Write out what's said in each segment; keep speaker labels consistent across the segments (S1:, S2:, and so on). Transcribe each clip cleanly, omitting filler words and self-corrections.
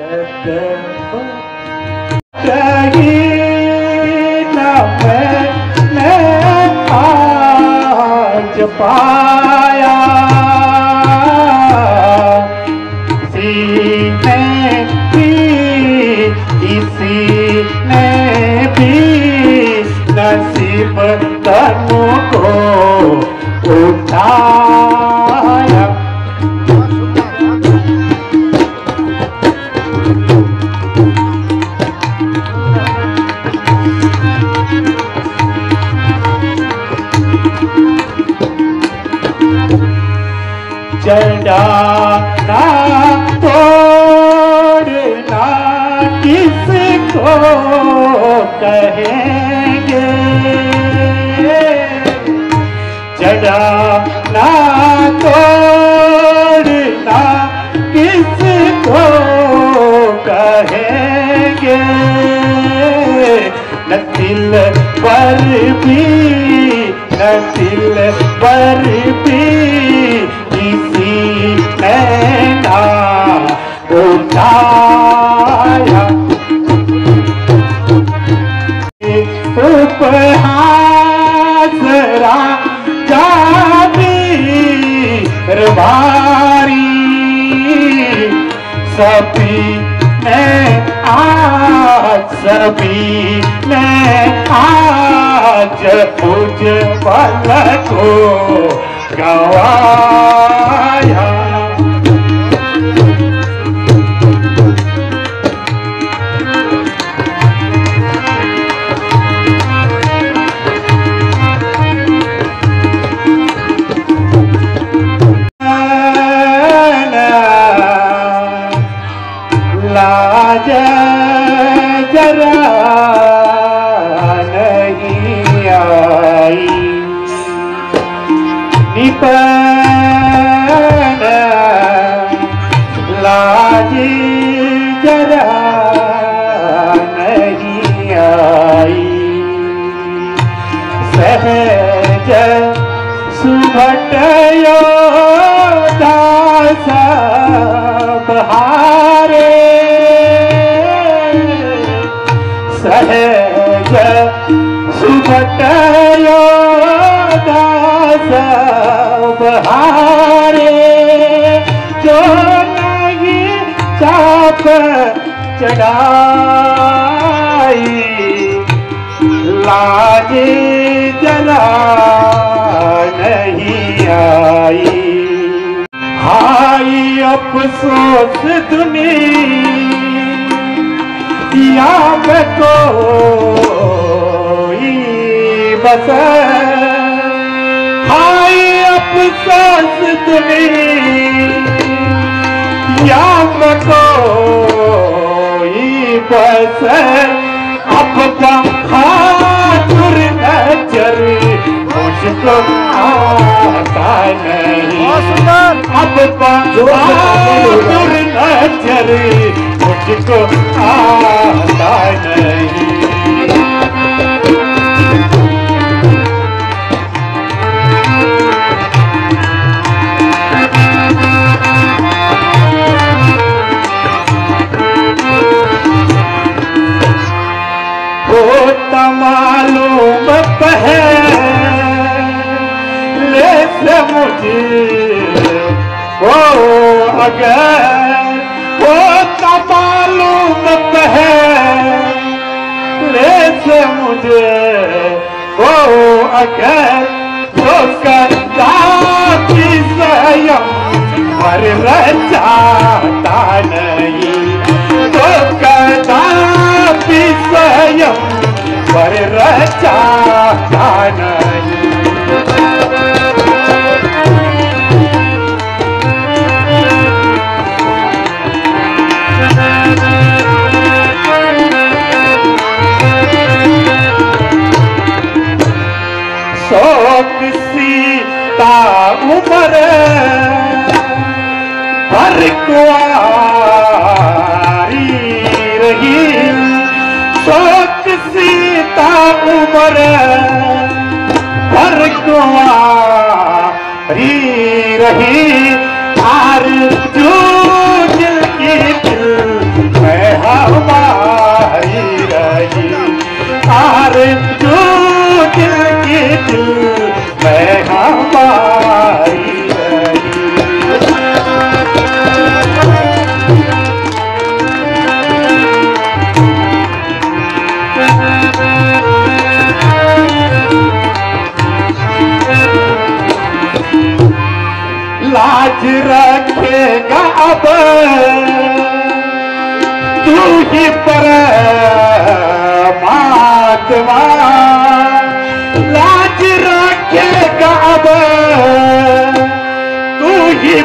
S1: आज पाया सीने भी किसी ने भी नसीब तनु को उठाया। चढ़ाना तोड़ना किसको कहेंगे, चढ़ाना तोड़ना किसको कहेंगे। न दिल पर भी न दिल पर भी किसी ने ना उठाया। उपहासरा जाती रबारी सभी ने आज उज्ज्वल को गवाया। लाज जरा नहीं आई निपन, लाज जरा नहीं आई। सहज सुभटयो दास बहारे, सहज सुभटयो दास बहारे। जो नहीं चाप चढ़ाई लाज जला नहीं आई। हाय अफसोस दुनिया में कोई बस, हाय अफसोस दुनिया में कोई बस। अब बहादुर नजर मुझको आता नहीं, अब बहादुर नजर मुझको आता नहीं। मालूम पहले से मुझे वो अगर वो मालूम पहले से मुझे वो अगर वो करता भी स्वयं पर रचाता नहीं, वो करता भी स्वयं पर रचाता नहीं। शोक सीता उम्र भर कुंवारी रही, शोक सीता उम्र भर कुंवारी रही। आरज़ू की दिल परमात्मा लाज रखेगा अब तू ही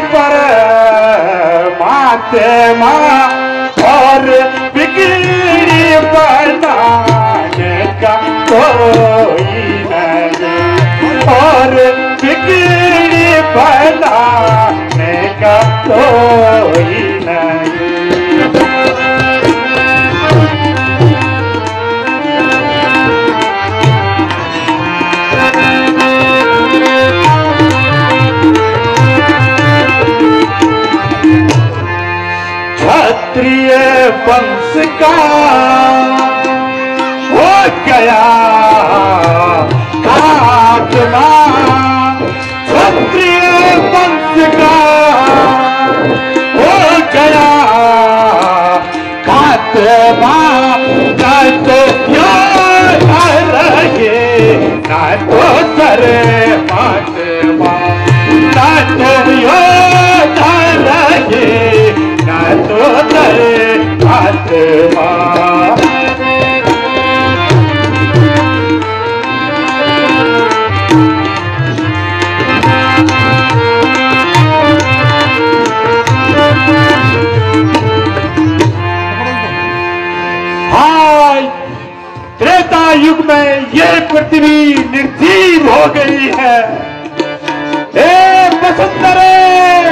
S1: परमात्मा और बिगड़ी बनाने का कोई नहीं और बिगड़ी बनाने का कोई नहीं। क्षत्रिय वंश का हो गया खात्मा क्षत्रिय वंश का हो गया खात्मा न तो योद्धा रहे न तो परमात्मा न तो योद्धा रहे न तो परमात्मा। त्रेता युग में ये पृथ्वी निर्जीव हो गई है। हे वसुंधरे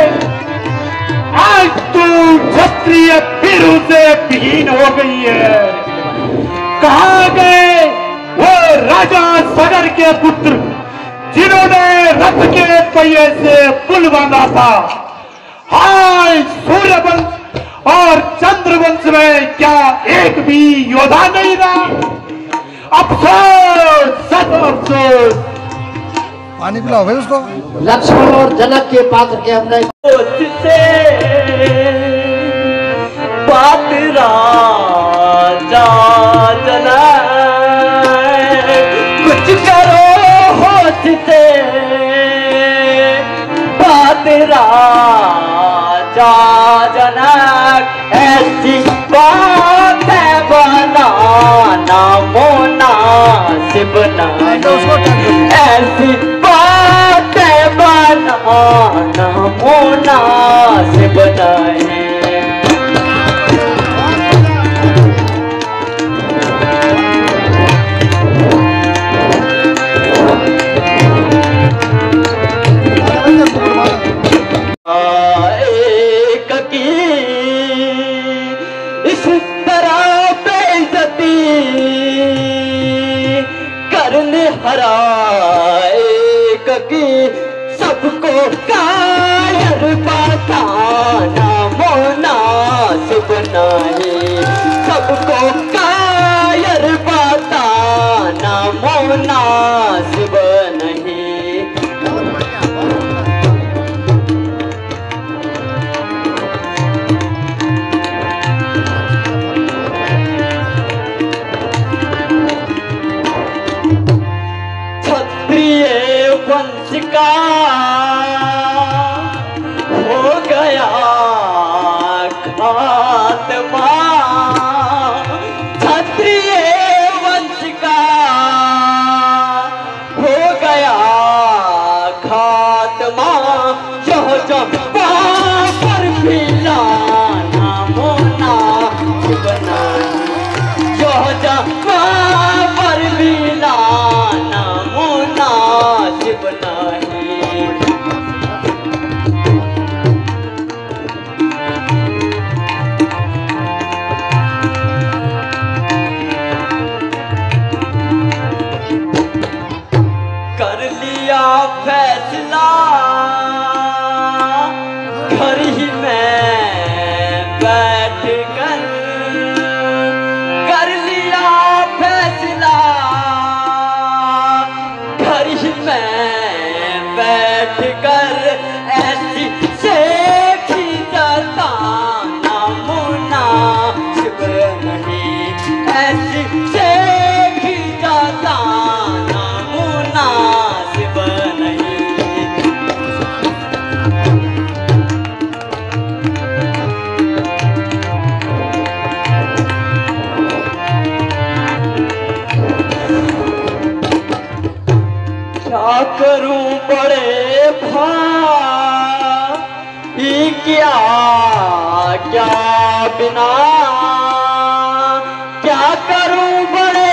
S1: आज तू क्षत्रिय वीरों से विहीन हो गई है। कहां गए वो राजा सगर के पुत्र जिन्होंने रथ के पहिए से पुल बांधा था। हाय सूर्यवंश और चंद्रवंश में क्या एक भी योद्धा नहीं रहा? अफसोस सत अफसोस।
S2: पानी पिलाओ भाई उसको।
S3: लक्ष्मण और जनक के पात्र के हमने
S4: से बात राजा जनक कुछ करो होश से बात राजा जनक ऐसी बात है बनाना मुनासिब नहीं ऐसी बात है बनाना मुनासिब नहीं। एक की इस तरह बेइज्जती करने हरा एक की सबको कायर बताना मुनासिब नहीं सबको कायर बताना मुनासिब नहीं। वंश का हो गया खात्मा क्षत्रिय वंश का हो गया खात्मा जो पर फिलाना मुनासिब नहीं जो पर फिलाना मुनासिब नहीं। कर लिया फैसला घर ही में बैठ कर लिया फैसला घर ही में बैठ कर ऐसी से जताना मुनासिब नहीं ऐसी से जताना मुनासिब नहीं। क्या करूं बड़े भाई क्या क्या बिना क्या करूं बड़े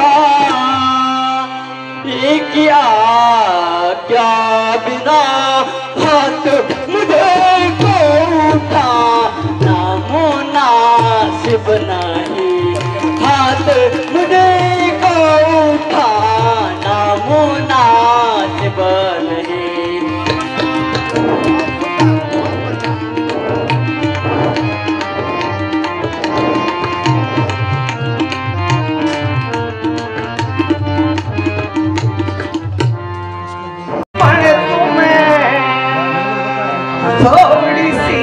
S4: भाई क्या क्या बिना हाथ मुझे को उठाना मुनासिब नहीं हाथ मुझे को उठाना मुनासिब नहीं
S1: थोड़ी सी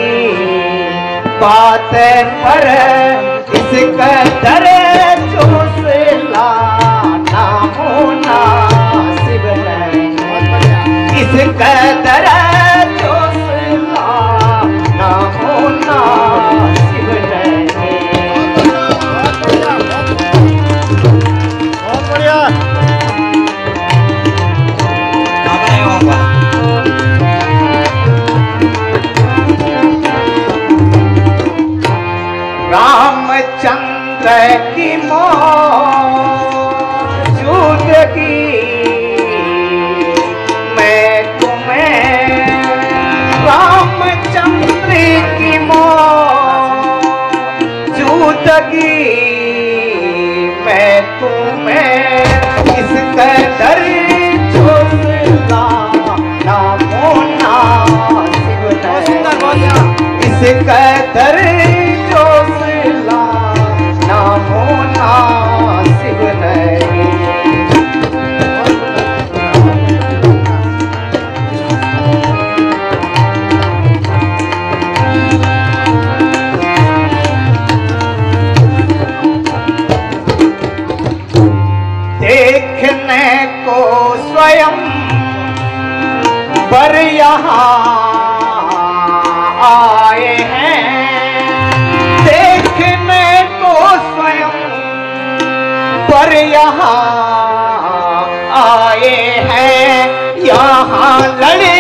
S1: बात पर इस कदर जोश लाना मुनासिब नहीं इस कदर जोश लाना मुनासिब नहीं
S2: बहुत बढ़िया
S1: रामचंद्र की मौजूदगी मैं तुम्हें रामचंद्र की मौजूदगी मैं तुम्हें इस कदर जोश लाना मुनासिब नहीं इस कदर जोश लाना मुनासिब नहीं देखने को स्वयं पर यहाँ आए हैं देखने को स्वयं पर यहाँ आए हैं यहाँ लड़े